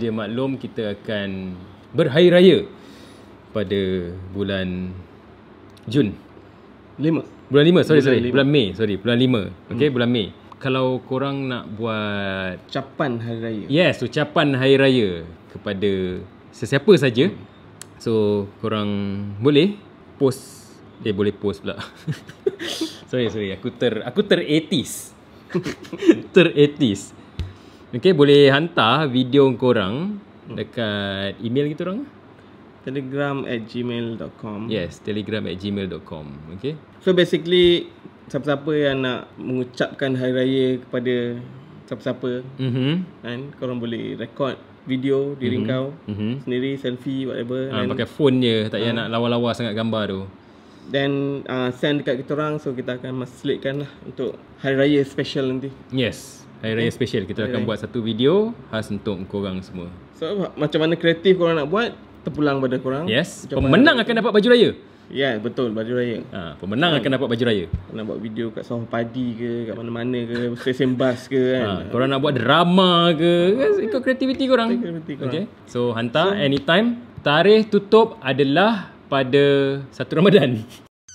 sedia maklum kita akan berhari raya pada bulan Jun. Bulan 5, bulan Mei, bulan 5. Okey, bulan Mei. Kalau korang nak buat ucapan hari raya. Yes, ucapan hari raya kepada sesiapa saja. So, korang boleh post. Boleh post pula. sorry, aku ter 80s. ter 80s. Okay, boleh hantar video korang dekat email kita orang. Telegram@gmail.com. Yes, telegram@gmail.com. Okay. So basically, siapa-siapa yang nak mengucapkan hari raya kepada siapa-siapa, kan, korang boleh record video diri kau sendiri, selfie, whatever. Pakai phone je, tak payah nak lawa-lawa sangat gambar tu. Then send dekat kita orang, so kita akan selitkan lah untuk hari raya special nanti. Yes, hari raya special. Kita akan buat satu video khas untuk korang semua. So macam mana kreatif korang nak buat, terpulang pada korang. Yes, pemenang akan dapat baju raya. Ya, betul, baju raya. Pemenang akan dapat baju raya. Nak buat video kat sawah padi ke, kat mana-mana ke, stesen bas ke, kan. Korang nak buat drama ke, ikut kreativiti korang. Okay. So hantar anytime. Tarikh tutup adalah pada 1 Ramadan.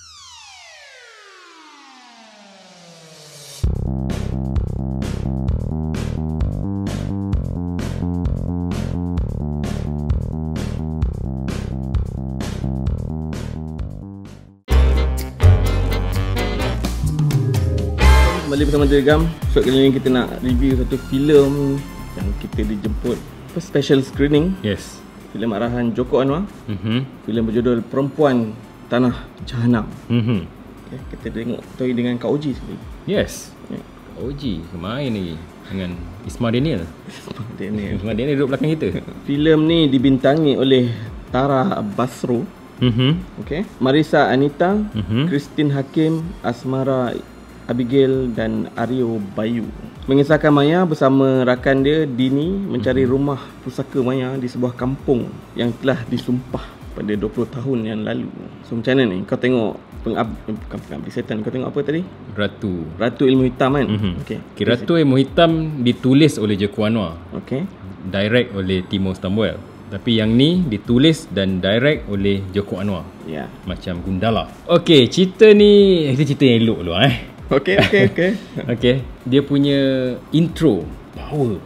Kembali bersama Telegram. So kali ni kita nak review satu filem yang kita dijemput special screening. Yes. Filem arahan Joko Anwar. Filem berjudul Perempuan Tanah Jahanam. Okay, kita tengok toy dengan Kak Oji sekali. Yes. Kak Oji kemain lagi dengan Isma Daniel. Isma Daniel duduk belakang kita. Filem ni dibintangi oleh Tara Basro. Okay. Marissa Anita, Christine Hakim, Asmara Abigail dan Aryo Bayu. Mengisahkan Maya bersama rakan dia Dini mencari rumah pusaka Maya di sebuah kampung yang telah disumpah pada 20 tahun yang lalu. So macam mana ni? Kau tengok bukan pengabdi setan, kau tengok apa tadi? Ratu Ilmu Hitam kan? Okay. Ratu Ilmu Hitam ditulis oleh Joko Anwar. Okay. Direct oleh Timo Stamwell. Tapi yang ni ditulis dan direct oleh Joko Anwar. Ya. Macam Gundala. Okay, cerita ni kita cerita yang elok dulu Okay. Okay. Dia punya intro power.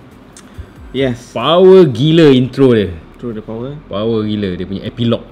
Yes. Power gila intro dia. Intro dia power. Power gila. Dia punya epilog.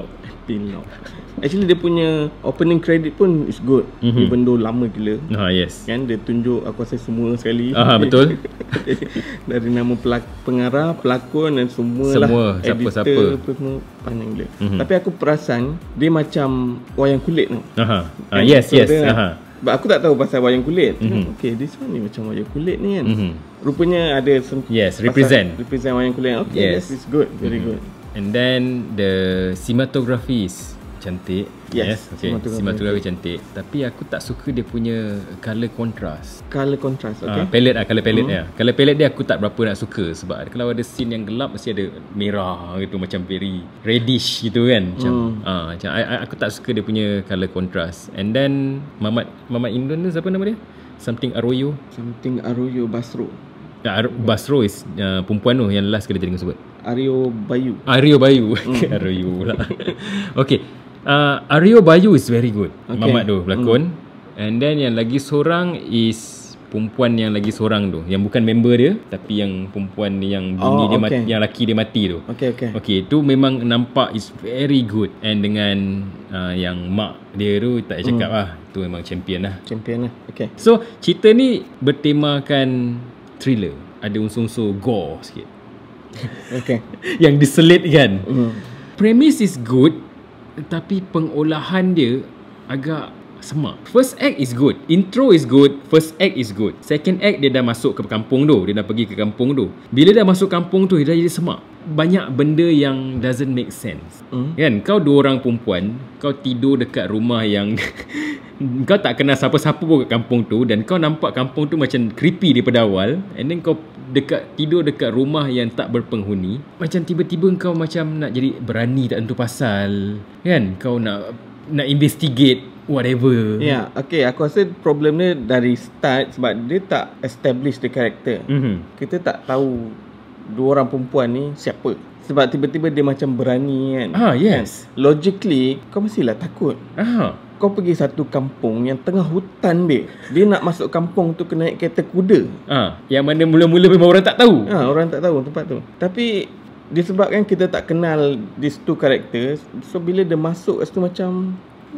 Actually dia punya opening credit pun is good. Even though lama gila. Yes. Kan dia tunjuk aku rasa semua sekali. Betul. Dari nama pengarah, pelakon dan semua siapa-siapa. Semua panjang gila. Tapi aku perasan dia macam wayang kulit tu. Yes. But aku tak tahu pasal wayang kulit. Okay, this one ni macam wayang kulit ni kan. Rupanya ada represent wayang kulit. Okay, yes, it's good, very good. And then the cinematography is cantik. Yes, okay. Cinematography cantik. Tapi aku tak suka dia punya color contrast. Okay. Palette color palette dia. Color palette dia aku tak berapa nak suka sebab kalau ada scene yang gelap mesti ada merah gitu, macam very reddish gitu kan. Macam aku tak suka dia punya color contrast. And then Mamat Indon tu siapa nama dia? Something Arroyo Basro. Basro is perempuan tu yang last kali tadi sebut. Aryo Bayu. Aryo pula. Okay. Aryo Bayu is very good. Mamat tu pelakon. And then yang lagi seorang is perempuan yang lagi seorang tu, yang bukan member dia tapi yang perempuan yang bini dia mati, yang laki dia mati tu. Okay, tu memang nampak is very good. And dengan yang mak dia tu tak payah cakap lah, tu memang champion lah. Okay. So cerita ni bertemakan thriller, ada unsur-unsur gore sikit. Okay. Yang diselit kan. Premise is good, tapi pengolahan dia agak semak. First act is good, intro is good, first act is good. Second act dia dah masuk ke kampung tu, dia dah pergi ke kampung tu. Bila dah masuk kampung tu, dia dah jadi semak. Banyak benda yang doesn't make sense. Kan, kau dua orang perempuan, kau tidur dekat rumah yang kau tak kenal siapa-siapa pun kat kampung tu, dan kau nampak kampung tu macam creepy daripada awal, and then kau tidur dekat rumah yang tak berpenghuni. Macam tiba-tiba kau macam nak jadi berani tak tentu pasal, kan? Kau nak investigate whatever. Ya, okay. Aku rasa problem dia dari start sebab dia tak establish the character. Kita tak tahu dua orang perempuan ni siapa. Sebab tiba-tiba dia macam berani kan. Yes. Kan? Logically kau mestilah takut. Kau pergi satu kampung yang tengah hutan dia nak masuk kampung tu kena naik kereta kuda. Yang mana mula-mula memang orang tak tahu. Orang tak tahu tempat tu. Tapi disebabkan kita tak kenal these two characters, so bila dia masuk situ macam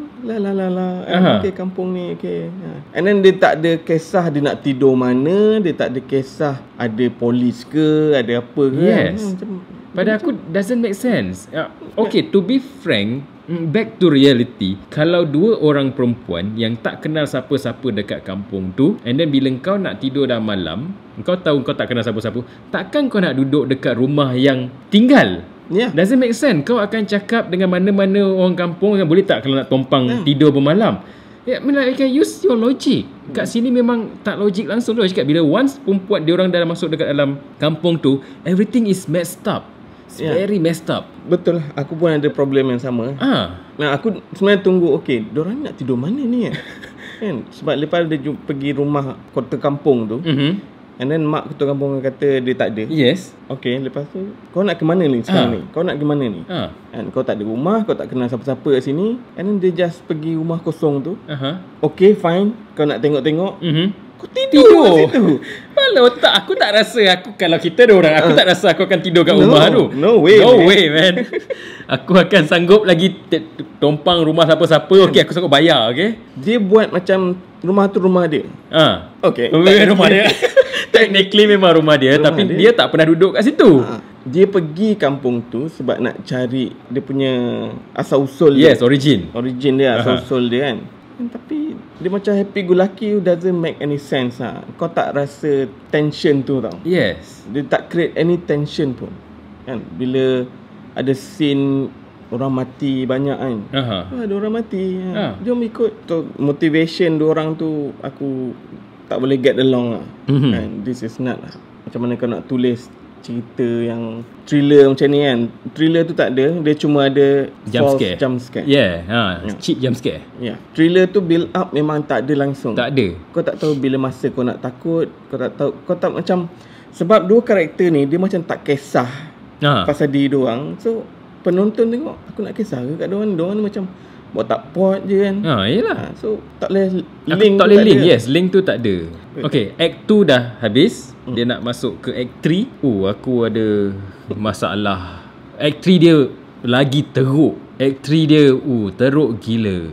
okay, kampung ni okay. And then dia tak ada kisah dia nak tidur mana, dia tak ada kisah ada polis ke, ada apa ke. Yes. Pada aku doesn't make sense. Okay, to be frank, back to reality, kalau dua orang perempuan yang tak kenal siapa-siapa dekat kampung tu, and then bila kau nak tidur dah malam, kau tahu kau tak kenal siapa-siapa, takkan kau nak duduk dekat rumah yang tinggal? Doesn't make sense. Kau akan cakap dengan mana-mana orang kampung yang boleh tak kalau nak tompang tidur bermalam. I mean like, you can use your logic. Kat sini memang tak logik langsung tu. Cakap bila once perempuan dia orang dah masuk dekat dalam kampung tu, everything is messed up. It's very messed up. Betul. Aku pun ada problem yang sama. Nah, aku sebenarnya tunggu, okay, diorang nak tidur mana ni kan? Sebab lepas dia pergi rumah kota kampung tu, and then mak ketua kampung kata dia tak ada. Yes. Okay, lepas tu kau nak ke mana ni sekarang ni? Kau nak ke mana ni? And kau tak ada rumah, kau tak kenal siapa-siapa kat sini, and then dia just pergi rumah kosong tu. Okay, fine. Kau nak tengok-tengok. Kau tidur kat situ. Kalau tak, aku tak rasa kalau kita ada orang, aku tak rasa aku akan tidur kat rumah tu. No way, man. Aku akan sanggup lagi tompang rumah siapa-siapa. Okay, aku sanggup bayar, okay? Dia buat macam rumah tu rumah dia. Okay. Rumah dia. Technically memang rumah dia, tapi dia tak pernah duduk kat situ. Dia pergi kampung tu sebab nak cari dia punya asal-usul dia. Yes, origin dia, asal-usul dia kan. Tapi dia macam happy go lucky, doesn't make any sense Kau tak rasa tension tu tau. Yes. Dia tak create any tension pun kan. Bila ada scene orang mati banyak kan. Ada orang mati. Jom ikut tu, motivation diorang tu aku tak boleh get along And this is not macam mana kau nak tulis cerita yang thriller macam ni kan. Thriller tu tak ada, dia cuma ada jump scare. Cheap jump scare. Thriller tu build up memang tak ada langsung. Tak ada. Kau tak tahu bila masa kau nak takut, kau tak tahu, kau tak macam, sebab dua karakter ni dia macam tak kisah pasal diri diorang. So penonton tengok, aku nak kisah ke kat diorang ni macam buat tak pot je kan. Yelah. So tak boleh link. Tak boleh link. Yes, link tu tak ada. Okay, act 2 dah habis. Dia nak masuk ke act 3. Aku ada masalah. Act 3 dia lagi teruk. Act 3 dia teruk gila.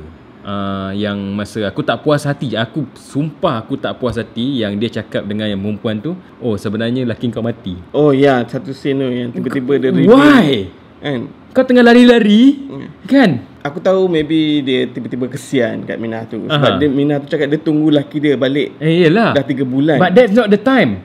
Yang masa aku tak puas hati, aku sumpah aku tak puas hati yang dia cakap dengan yang perempuan tu, sebenarnya lelaki kau mati. Satu scene tu yang tiba-tiba dia reveal. Why? Kan? Kau tengah lari-lari kan? Aku tahu maybe dia tiba-tiba kesian kat Minah tu. Sebab Minah tu cakap dia tunggu lelaki dia balik. Yelah. Dah 3 bulan. But that's not the time.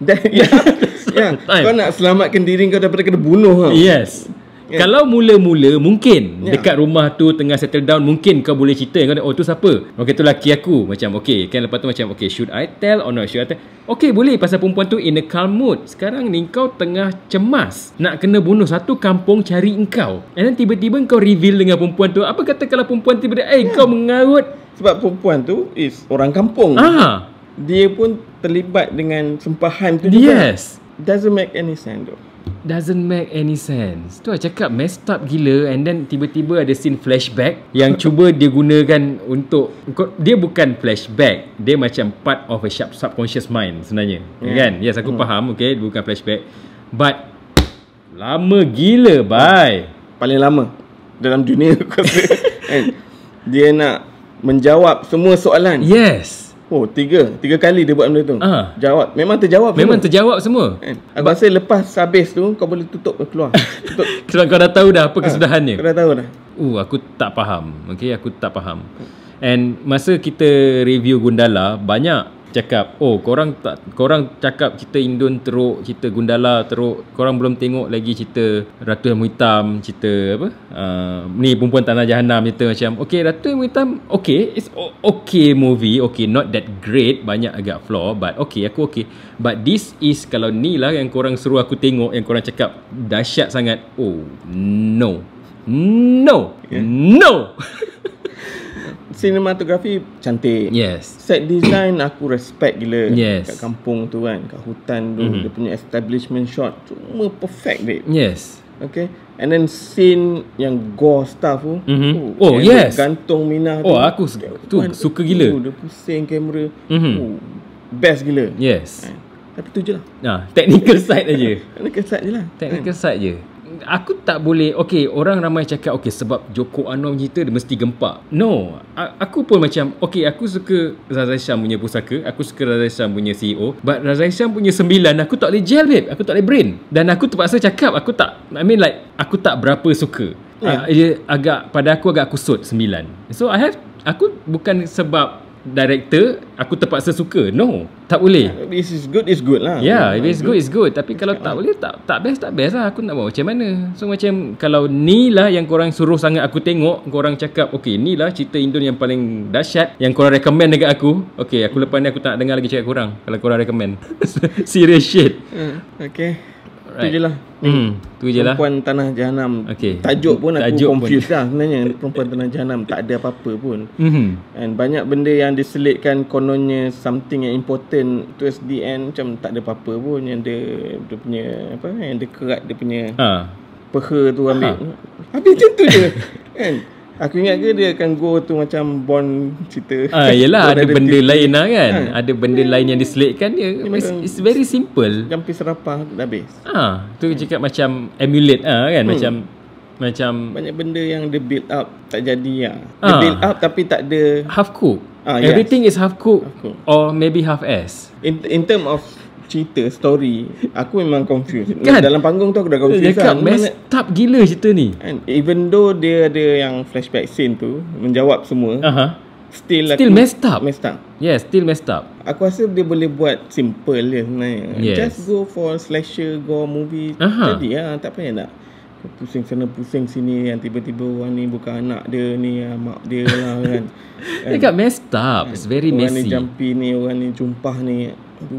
Kau nak selamatkan diri kau daripada kena bunuh. Yes. Kalau mula-mula mungkin dekat rumah tu tengah settle down, mungkin kau boleh cerita kau tu siapa? Okay, tu laki aku. Macam okay, kan lepas tu macam okay, should I tell or not should I tell? Okay, boleh pasal perempuan tu in a calm mood. Sekarang ni kau tengah cemas, nak kena bunuh satu kampung cari engkau. And then tiba-tiba kau reveal dengan perempuan tu. Apa kata kalau perempuan tiba-tiba kau mengarut? Sebab perempuan tu is orang kampung. Dia pun terlibat dengan sempahan tu juga. Yes. Doesn't make any sense though. Doesn't make any sense. Tu lah cakap messed up gila. And then tiba-tiba ada scene flashback yang cuba dia gunakan untuk, dia bukan flashback, dia macam part of a subconscious mind sebenarnya, kan? Yes, aku faham. Okay, dia bukan flashback, but lama gila. Paling lama dalam dunia. Dia nak menjawab semua soalan. Yes. Tiga kali dia buat benda tu. Jawab. Memang terjawab semua. Aku rasa lepas habis tu kau boleh tutup keluar. Sebab kau dah tahu dah apa kesudahannya. Kau dah tahu dah. Aku tak faham. Okay, aku tak faham. And masa kita review Gundala, banyak cakap, korang cakap cerita Indon teruk, cerita Gundala teruk, korang belum tengok lagi cerita Ratu Ilmu Hitam, cerita apa, ni Perempuan Tanah Jahanam, cerita macam okay, Ratu Ilmu Hitam okay, it's okay movie, okay, not that great, banyak agak flaw, but okay, aku okay. But this is, kalau ni lah yang korang suruh aku tengok, yang korang cakap dahsyat sangat, no. Cinematography cantik. Yes. Set design aku respect gila. Yes. Kat kampung tu kan, kat hutan tu, dia punya establishment shot semua perfect babe. Yes. Okay. And then scene yang gore stuff tu. Oh, yang yes. gantung minah tu. Oh, aku tu suka gila. Dia pusing kamera. Best gila. Yes. Tapi tu je lah. Technical side aja. Technical side je lah. Technical side je. Aku tak boleh. Okay, orang ramai cakap okay, sebab Joko Anwar cerita dia mesti gempak. No, aku pun macam okay, aku suka Razak Hisham punya pusaka, aku suka Razak Hisham punya CEO, but Razak Hisham punya 9 aku tak boleh gel babe. Aku tak boleh brain. Dan aku terpaksa cakap aku tak, I mean like aku tak berapa suka. Dia pada aku agak kusut 9. So aku bukan sebab director aku terpaksa suka. No, tak boleh. This is good, is good lah. Yeah, if it's good, it's good. Tapi kalau tak boleh, tak best lah. Aku nak buat macam mana. So macam kalau ni lah yang korang suruh sangat aku tengok, korang cakap okay, ni lah cerita Indon yang paling dahsyat yang korang recommend dekat aku. Okay, aku lepas ni aku tak nak dengar lagi cakap korang kalau korang recommend. Serious shit. Okay. Right. Tu je lah. Tu je lah. Perempuan Tanah Jahanam. Okay. Tajuk pun aku confused pun lah sebenarnya. Perempuan Tanah Jahanam tak ada apa-apa pun. And banyak benda yang diselitkan kononnya something yang important towards the end macam tak ada apa-apa pun. Yang dia punya apa, yang dia kerat dia punya peha tu ambil. Habis macam tu je. Kan? Aku ingat ke dia akan go tu macam Bond cerita. Yelah, ada benda lain lah kan. Ada benda lain yang diselitkan dia. It's very simple. Jampi serapah dah habis. Tu cakap macam emulate kan. Macam banyak benda yang dia build up tak jadi lah. Dia build up tapi tak ada half cook. Everything is half cook or maybe half ass. In term of cerita, story, aku memang confused kan? Dalam panggung tu aku dah confused kan. Messed up gila cerita ni. And even though dia ada yang flashback scene tu menjawab semua, Still messed up. Yes, still messed up. Aku rasa dia boleh buat simple je sebenarnya. Yes. Just go for slasher gore movie. Jadi lah, tak payah nak pusing sana pusing sini yang tiba-tiba orang ni bukan anak dia ni, mak dia lah kan. Dia got messed up. It's very orang messy. Orang ni jumpy ni, orang ni jumpah ni.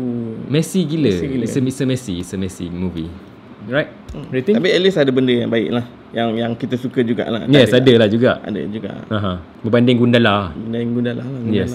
Messy gila. It's a messy movie. Right? Rating? Tapi at least ada benda yang baik lah, yang kita suka jugalah. Yes, ada lah juga. Ada juga. Berbanding Gundala. Gundala. Yes.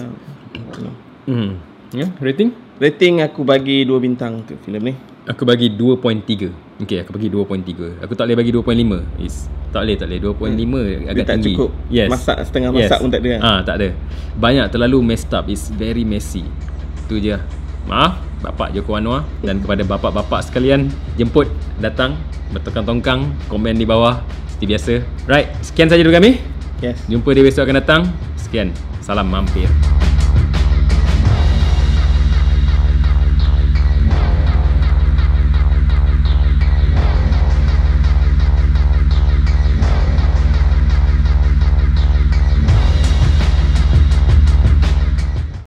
Yeah, rating? Rating aku bagi 2 bintang tu filem ni. Aku bagi 2.3. Okay, aku bagi 2.3. Aku tak boleh bagi 2.5. Tak boleh 2.5 agak dia tak tinggi. Cukup. Yes. Masak setengah masak pun tak ada. Tak ada. Banyak, terlalu messed up. It's very messy. Tu je. Maaf Bapak Joko Anwar, dan kepada bapak-bapak sekalian, jemput, datang, bertongkang-tongkang, komen di bawah seperti biasa. Right, sekian saja dulu kami. Yes. Jumpa di besok akan datang. Sekian. Salam mampir.